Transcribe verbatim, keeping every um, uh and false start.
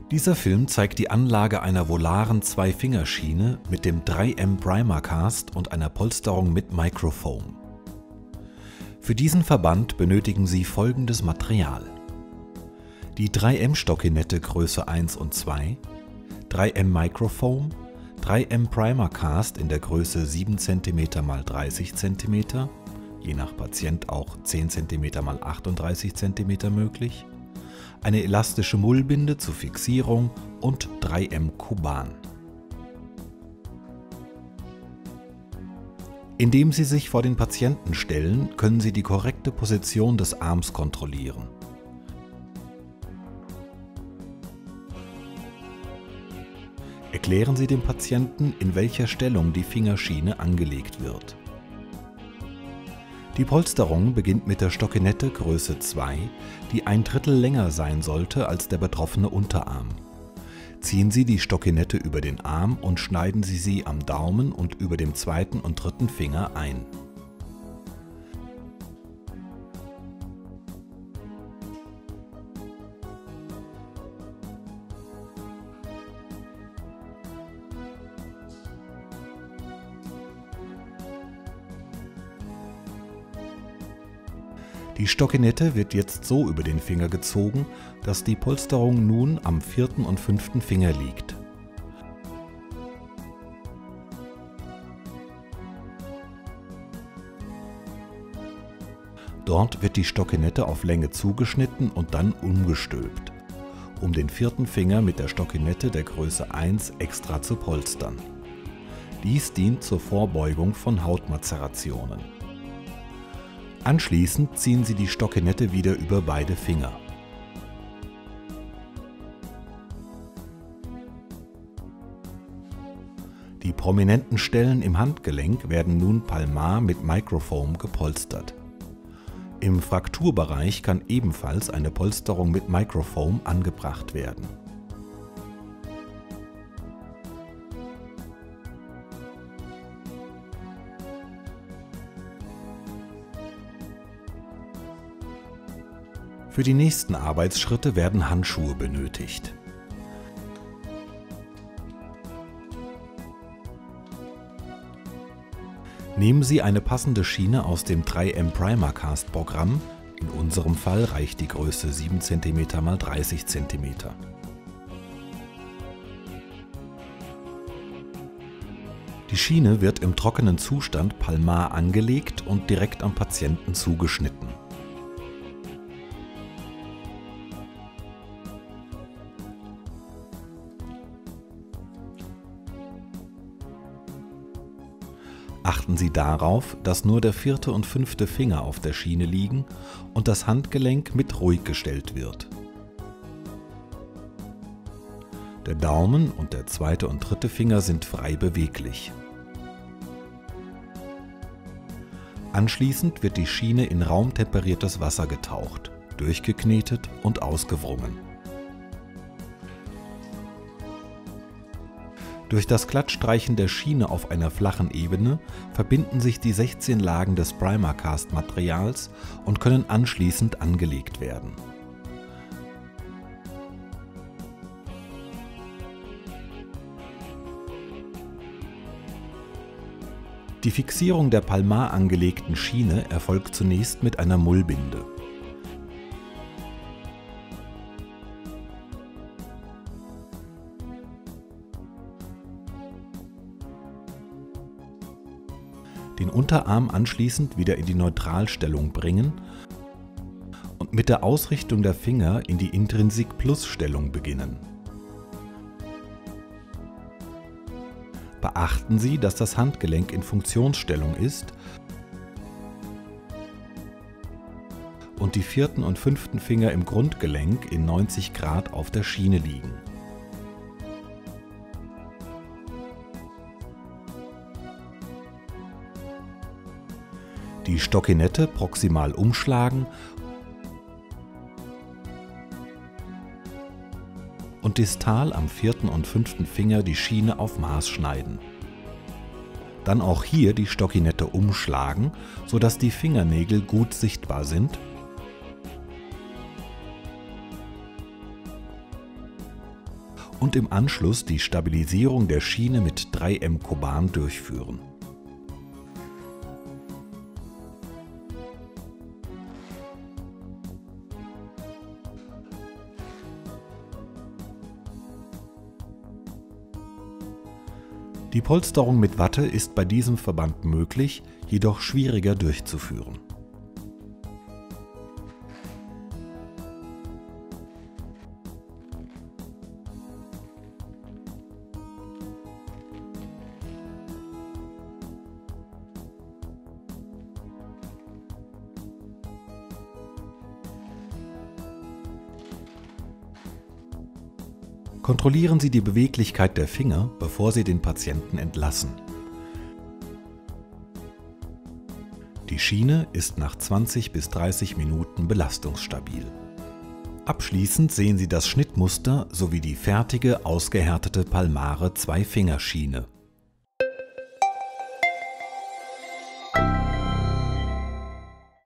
Dieser Film zeigt die Anlage einer volaren Zwei-Finger-Schiene mit dem drei M Primacast und einer Polsterung mit Microfoam. Für diesen Verband benötigen Sie folgendes Material: die drei M Stockinette Größe eins und zwei, drei M Microfoam, drei M Primacast in der Größe sieben Zentimeter mal dreißig Zentimeter, je nach Patient auch zehn Zentimeter mal achtunddreißig Zentimeter möglich, eine elastische Mullbinde zur Fixierung und drei M Kuban. Indem Sie sich vor den Patienten stellen, können Sie die korrekte Position des Arms kontrollieren. Erklären Sie dem Patienten, in welcher Stellung die Fingerschiene angelegt wird. Die Polsterung beginnt mit der Stockinette Größe zwei, die ein Drittel länger sein sollte als der betroffene Unterarm. Ziehen Sie die Stockinette über den Arm und schneiden Sie sie am Daumen und über dem zweiten und dritten Finger ein. Die Stockinette wird jetzt so über den Finger gezogen, dass die Polsterung nun am vierten und fünften Finger liegt. Dort wird die Stockinette auf Länge zugeschnitten und dann umgestülpt, um den vierten Finger mit der Stockinette der Größe eins extra zu polstern. Dies dient zur Vorbeugung von Hautmazerationen. Anschließend ziehen Sie die Stockinette wieder über beide Finger. Die prominenten Stellen im Handgelenk werden nun palmar mit Microfoam gepolstert. Im Frakturbereich kann ebenfalls eine Polsterung mit Microfoam angebracht werden. Für die nächsten Arbeitsschritte werden Handschuhe benötigt. Nehmen Sie eine passende Schiene aus dem drei M Primacast Programm, in unserem Fall reicht die Größe sieben Zentimeter mal dreißig Zentimeter. Die Schiene wird im trockenen Zustand palmar angelegt und direkt am Patienten zugeschnitten. Achten Sie darauf, dass nur der vierte und fünfte Finger auf der Schiene liegen und das Handgelenk mit ruhig gestellt wird. Der Daumen und der zweite und dritte Finger sind frei beweglich. Anschließend wird die Schiene in raumtemperiertes Wasser getaucht, durchgeknetet und ausgewrungen. Durch das Glattstreichen der Schiene auf einer flachen Ebene verbinden sich die sechzehn Lagen des Primacast-Materials und können anschließend angelegt werden. Die Fixierung der palmar angelegten Schiene erfolgt zunächst mit einer Mullbinde. Den Unterarm anschließend wieder in die Neutralstellung bringen und mit der Ausrichtung der Finger in die Intrinsic-Plus-Stellung beginnen. Beachten Sie, dass das Handgelenk in Funktionsstellung ist und die vierten und fünften Finger im Grundgelenk in neunzig Grad auf der Schiene liegen. Die Stockinette proximal umschlagen und distal am vierten und fünften Finger die Schiene auf Maß schneiden. Dann auch hier die Stockinette umschlagen, sodass die Fingernägel gut sichtbar sind. und im Anschluss die Stabilisierung der Schiene mit drei M Coban durchführen. Die Polsterung mit Watte ist bei diesem Verband möglich, jedoch schwieriger durchzuführen. Kontrollieren Sie die Beweglichkeit der Finger, bevor Sie den Patienten entlassen. Die Schiene ist nach zwanzig bis dreißig Minuten belastungsstabil. Abschließend sehen Sie das Schnittmuster sowie die fertige, ausgehärtete Palmare Zwei-Finger-Schiene.